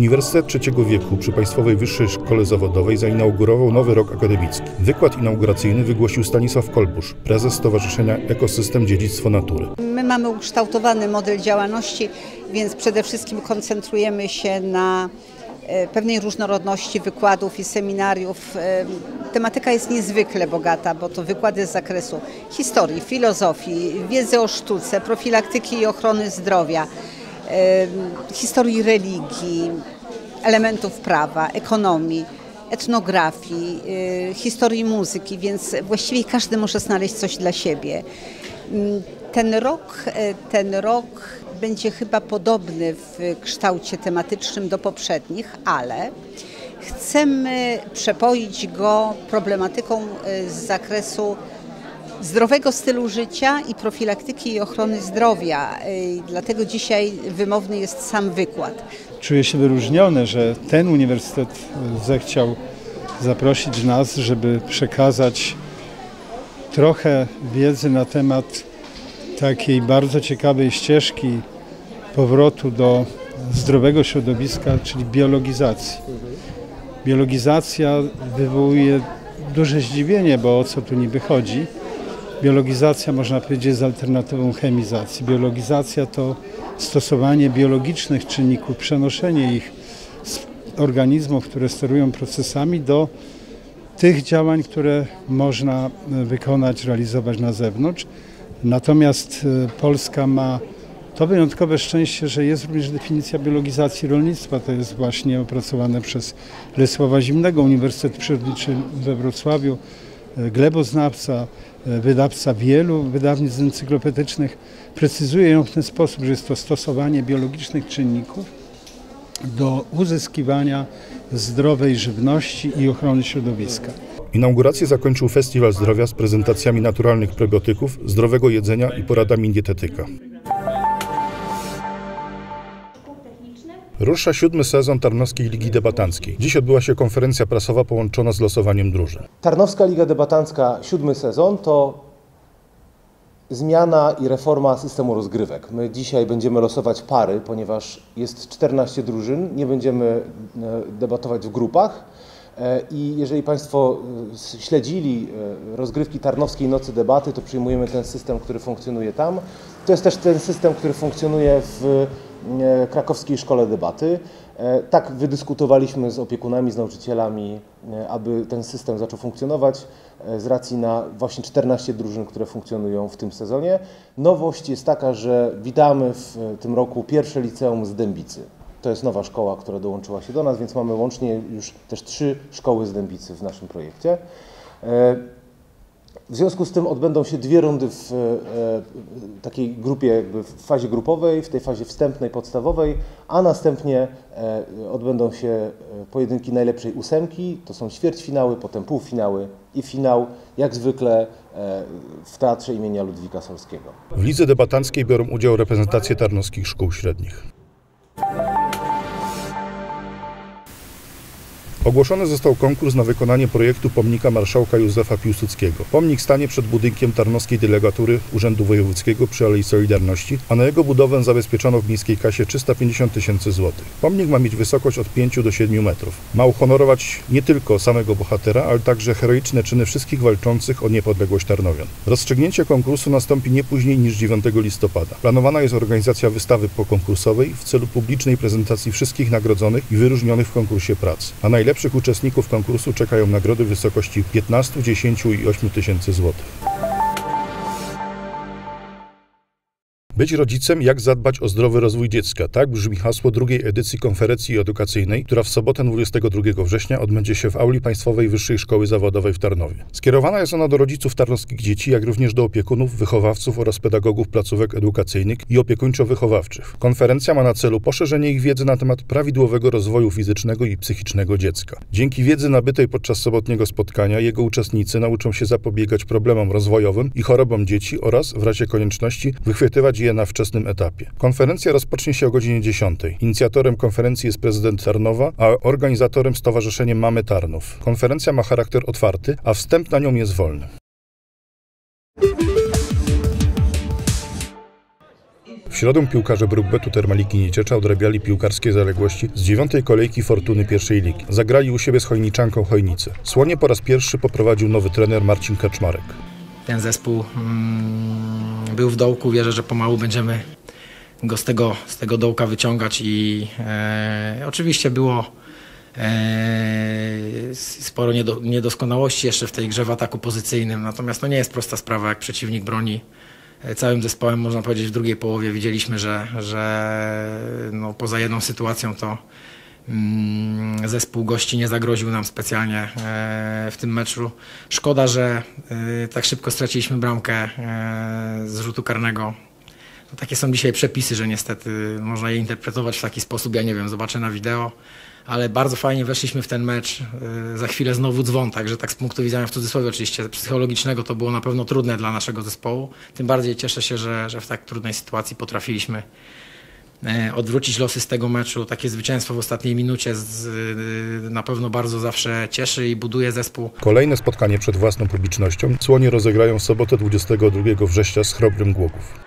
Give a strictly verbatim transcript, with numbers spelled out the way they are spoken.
Uniwersytet Trzeciego Wieku przy Państwowej Wyższej Szkole Zawodowej zainaugurował nowy rok akademicki. Wykład inauguracyjny wygłosił Stanisław Kolbusz, prezes Stowarzyszenia Ekosystem Dziedzictwo Natury. My mamy ukształtowany model działalności, więc przede wszystkim koncentrujemy się na pewnej różnorodności wykładów i seminariów. Tematyka jest niezwykle bogata, bo to wykłady z zakresu historii, filozofii, wiedzy o sztuce, profilaktyki i ochrony zdrowia, historii religii, elementów prawa, ekonomii, etnografii, historii muzyki, więc właściwie każdy może znaleźć coś dla siebie. Ten rok, ten rok będzie chyba podobny w kształcie tematycznym do poprzednich, ale chcemy przepoić go problematyką z zakresu zdrowego stylu życia i profilaktyki i ochrony zdrowia. Dlatego dzisiaj wymowny jest sam wykład. Czuję się wyróżniony, że ten uniwersytet zechciał zaprosić nas, żeby przekazać trochę wiedzy na temat takiej bardzo ciekawej ścieżki powrotu do zdrowego środowiska, czyli biologizacji. Biologizacja wywołuje duże zdziwienie, bo o co tu niby chodzi? Biologizacja, można powiedzieć, jest alternatywą chemizacji. Biologizacja to stosowanie biologicznych czynników, przenoszenie ich z organizmów, które sterują procesami, do tych działań, które można wykonać, realizować na zewnątrz. Natomiast Polska ma to wyjątkowe szczęście, że jest również definicja biologizacji rolnictwa. To jest właśnie opracowane przez Lesława Zimnego, Uniwersytet Przyrodniczy we Wrocławiu, gleboznawca, wydawca wielu wydawnictw encyklopedycznych. Precyzuje ją w ten sposób, że jest to stosowanie biologicznych czynników do uzyskiwania zdrowej żywności i ochrony środowiska. Inaugurację zakończył Festiwal Zdrowia z prezentacjami naturalnych probiotyków, zdrowego jedzenia i poradami dietetyka. Rusza siódmy sezon Tarnowskiej Ligi Debatanckiej. Dziś odbyła się konferencja prasowa połączona z losowaniem drużyn. Tarnowska Liga Debatancka, siódmy sezon, to zmiana i reforma systemu rozgrywek. My dzisiaj będziemy losować pary, ponieważ jest czternaście drużyn, nie będziemy debatować w grupach. I jeżeli Państwo śledzili rozgrywki Tarnowskiej Nocy Debaty, to przyjmujemy ten system, który funkcjonuje tam. To jest też ten system, który funkcjonuje w Krakowskiej Szkole Debaty. Tak wydyskutowaliśmy z opiekunami, z nauczycielami, aby ten system zaczął funkcjonować z racji na właśnie czternaście drużyn, które funkcjonują w tym sezonie. Nowość jest taka, że witamy w tym roku pierwsze liceum z Dębicy. To jest nowa szkoła, która dołączyła się do nas, więc mamy łącznie już też trzy szkoły z Dębicy w naszym projekcie. W związku z tym odbędą się dwie rundy w takiej grupie, jakby w fazie grupowej, w tej fazie wstępnej, podstawowej, a następnie odbędą się pojedynki najlepszej ósemki, to są ćwierćfinały, potem półfinały i finał, jak zwykle w Teatrze imienia Ludwika Solskiego. W lidze debatanckiej biorą udział reprezentacje tarnowskich szkół średnich. Ogłoszony został konkurs na wykonanie projektu pomnika marszałka Józefa Piłsudskiego. Pomnik stanie przed budynkiem Tarnowskiej Delegatury Urzędu Wojewódzkiego przy Alei Solidarności, a na jego budowę zabezpieczono w miejskiej kasie trzysta pięćdziesiąt tysięcy złotych. Pomnik ma mieć wysokość od pięciu do siedmiu metrów. Ma uhonorować nie tylko samego bohatera, ale także heroiczne czyny wszystkich walczących o niepodległość Tarnowian. Rozstrzygnięcie konkursu nastąpi nie później niż dziewiątego listopada. Planowana jest organizacja wystawy pokonkursowej w celu publicznej prezentacji wszystkich nagrodzonych i wyróżnionych w konkursie prac, a najlepszych Najlepszych uczestników konkursu czekają nagrody w wysokości piętnastu, dziesięciu i ośmiu tysięcy złotych. Być rodzicem, jak zadbać o zdrowy rozwój dziecka. Tak brzmi hasło drugiej edycji konferencji edukacyjnej, która w sobotę dwudziestego drugiego września odbędzie się w auli Państwowej Wyższej Szkoły Zawodowej w Tarnowie. Skierowana jest ona do rodziców tarnowskich dzieci, jak również do opiekunów, wychowawców oraz pedagogów placówek edukacyjnych i opiekuńczo-wychowawczych. Konferencja ma na celu poszerzenie ich wiedzy na temat prawidłowego rozwoju fizycznego i psychicznego dziecka. Dzięki wiedzy nabytej podczas sobotniego spotkania jego uczestnicy nauczą się zapobiegać problemom rozwojowym i chorobom dzieci oraz, w razie konieczności, wychwytywać je na wczesnym etapie. Konferencja rozpocznie się o godzinie dziesiątej. Inicjatorem konferencji jest prezydent Tarnowa, a organizatorem Stowarzyszenie Mamy Tarnów. Konferencja ma charakter otwarty, a wstęp na nią jest wolny. W W środę piłkarze Brukbetu Termaliki Nieciecza odrabiali piłkarskie zaległości z dziewiątej kolejki Fortuny pierwszej ligi. Zagrali u siebie z Chojniczanką Chojnice. Słonie po raz pierwszy poprowadził nowy trener Marcin Kaczmarek. Ten zespół mm, był w dołku, wierzę, że pomału będziemy go z tego, z tego dołka wyciągać i e, oczywiście było e, sporo niedo, niedoskonałości jeszcze w tej grze w ataku pozycyjnym, natomiast to nie jest prosta sprawa, jak przeciwnik broni całym zespołem, można powiedzieć w drugiej połowie widzieliśmy, że, że no, poza jedną sytuacją to mm, zespół gości nie zagroził nam specjalnie e, w tym meczu. Szkoda, że e, tak szybko straciliśmy bramkę e, z rzutu karnego. No, takie są dzisiaj przepisy, że niestety można je interpretować w taki sposób, ja nie wiem, zobaczę na wideo, ale bardzo fajnie weszliśmy w ten mecz. Za chwilę znowu dzwon, także tak z punktu widzenia w cudzysłowie oczywiście psychologicznego to było na pewno trudne dla naszego zespołu. Tym bardziej cieszę się, że, że w tak trudnej sytuacji potrafiliśmy odwrócić losy z tego meczu. Takie zwycięstwo w ostatniej minucie z, na pewno bardzo zawsze cieszy i buduje zespół. Kolejne spotkanie przed własną publicznością Słonie rozegrają w sobotę dwudziestego drugiego września z Chrobrym Głogów.